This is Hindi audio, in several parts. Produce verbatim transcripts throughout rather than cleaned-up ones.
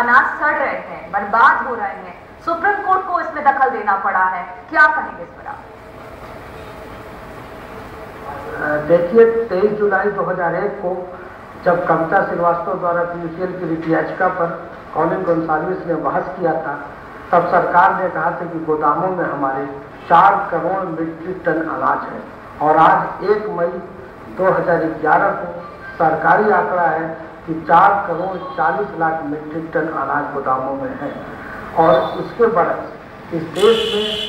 अनाज सड़ रहे हैं, बर्बाद हो रहे हैं, सुप्रीम कोर्ट को इसमें दखल देना पड़ा है, क्या कहेंगे इस पर आप? देखिए, तेईस जुलाई दो हज़ार एक को जब कविता श्रीवास्तव द्वारा पीयूसीएल की रिट याचिका पर कॉलिन गोंसाल्विस ने बहस किया था, तब सरकार ने कहा था कि गोदामों में हमारे चार करोड़ मीट्रिक टन अनाज है और आज एक मई दो हज़ार ग्यारह को सरकारी आंकड़ा है कि चार करोड़ चालीस लाख मीट्रिक टन अनाज गोदामों में है। और इसके बरस इस देश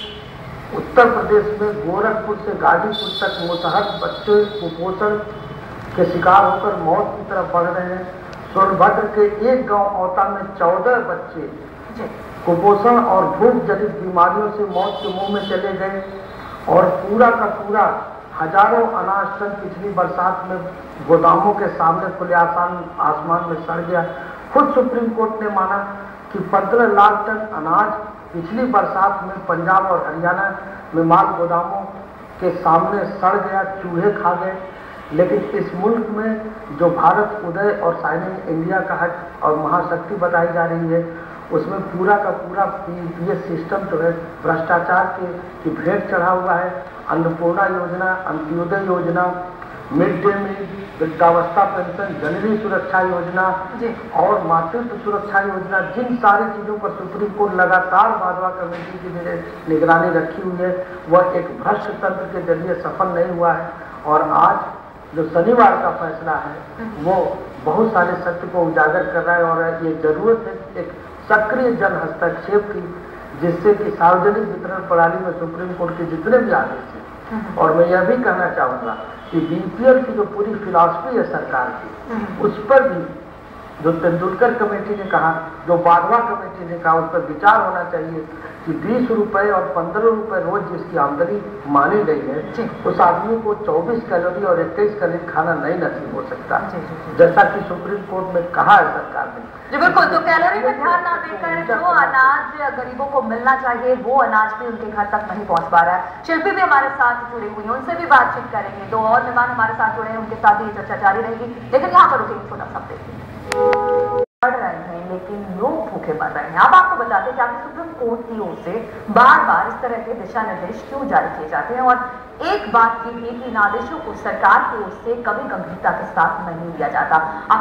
में उत्तर प्रदेश में गोरखपुर से गाजीपुर तक मुतहद बच्चे कुपोषण के शिकार होकर मौत की तरफ बढ़ रहे हैं। सोनभद्र के एक गांव औता में चौदह बच्चे कुपोषण और भूख जनित बीमारियों से मौत के मुंह में चले गए और पूरा का पूरा हजारों अनाज टन पिछली बरसात में गोदामों के सामने खुले आसान आसमान में सड़ गया। खुद सुप्रीम कोर्ट ने माना कि पंद्रह लाख टन अनाज पिछली बरसात में पंजाब और हरियाणा में माल गोदामों के सामने सड़ गया, चूहे खा गए। लेकिन इस मुल्क में जो भारत उदय और शाइनिंग इंडिया का हक और महाशक्ति बताई जा रही है, उसमें पूरा का पूरा पीपीएस सिस्टम जो है भ्रष्टाचार के की भेंट चढ़ा हुआ है। अन्नपूर्णा योजना, अंत्योदय योजना, मिड डे मील, वृद्धावस्था पेंशन, जननी सुरक्षा योजना और मातृत्व सुरक्षा योजना, जिन सारी चीज़ों पर सुप्रीम कोर्ट लगातार भाजपा कमेटी की निगरानी रखी हुई है, वह एक भ्रष्ट तंत्र के जरिए सफल नहीं हुआ है। और आज जो शनिवार का फैसला है वो बहुत सारे सत्य को उजागर कर रहा है और ये जरूरत है एक सक्रिय जन हस्तक्षेप की, जिससे कि सार्वजनिक वितरण प्रणाली में सुप्रीम कोर्ट के जितने भी आदेश हैं, और मैं यह भी कहना चाहूँगा कि बीपीएल की जो पूरी फिलॉसफी है सरकार की, उस पर भी जो तेंदुलकर कमेटी ने कहा, जो बाजवा कमेटी ने कहा, उस पर विचार होना चाहिए कि बीस रुपए और पंद्रह रुपए रोज जिसकी आमदनी मानी गई है, उस आदमी को चौबीस कैलोरी और इक्कीस कैलोरी खाना नहीं नसीब हो सकता, जैसा कि सुप्रीम कोर्ट में कहा है सरकार ने। जी बिल्कुल, तो कैलोरी पर ध्यान ना देकर जो अनाज गरीबों को मिलना चाहिए वो अनाज भी उनके घर तक नहीं पहुंच पा रहा है। शिल्पी भी हमारे साथ जुड़े हुए हैं, उनसे भी बातचीत करेंगे। दो और मेहमान हमारे साथ जुड़े हैं, उनके साथ ही चर्चा जारी रहेगी। लेकिन यहाँ पर रुकेंगे, छोटा सा देखिए। बढ़ रहे हैं लेकिन लोग भूखे मर रहे हैं। अब आपको बताते हैं कि आपकी सुप्रीम कोर्ट की ओर से बार बार इस तरह के दिशा निर्देश क्यों जारी किए जाते हैं, और एक बात ये भी कि इन आदेशों को सरकार की ओर से कभी गंभीरता के साथ नहीं लिया जाता।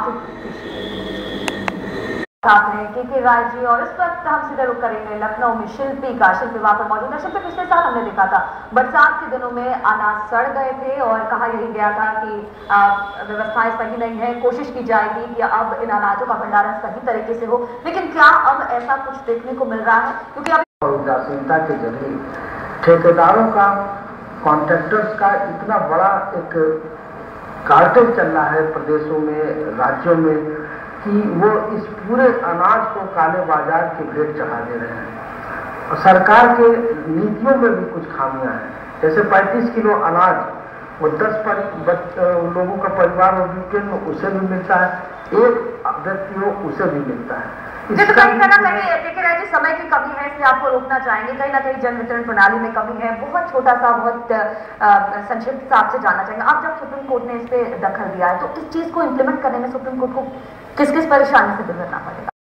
आपको हैं के के राय जी, और इस वक्त हम सीधे रुक करेंगे लखनऊ में शिल्पी का। शिल्पी वहां पर मौजूद है। शिल्पी, पिछले साल हमने देखा था बरसात के दिनों में अनाज सड़ गए थे और कहा यही गया था कि व्यवस्थाएं सही नहीं है, कोशिश की जाएगी कि अब इन अनाजों का भंडारण सही तरीके से हो। लेकिन क्या अब ऐसा कुछ देखने को मिल रहा है? क्योंकि अब उदासीनता के जरिए ठेकेदारों का, कॉन्ट्रैक्टर्स का इतना बड़ा एक कार्टेल चल रहा है प्रदेशों में, राज्यों में, कि वो इस पूरे अनाज को काले बाजार की भेंट चढ़ा दे रहे हैं। और सरकार के नीतियों में भी कुछ खामियां हैं। जैसे पैंतीस किलो अनाज वो दस पर लोगों का परिवार हो वीकेंड में उसे भी मिलता है, एक व्यक्ति हो उसे भी मिलता है। तो कहीं ना कहीं देखिए राय जी, समय की कमी है, इसलिए आपको रोकना चाहेंगे। कहीं ना कहीं जन वितरण प्रणाली में कमी है। बहुत छोटा सा, बहुत संक्षिप्त सा आपसे जानना चाहेंगे, आप जब सुप्रीम कोर्ट ने इस पे दखल दिया है तो इस चीज को इम्प्लीमेंट करने में सुप्रीम कोर्ट को किस किस परेशानी से गुजरना पड़ेगा?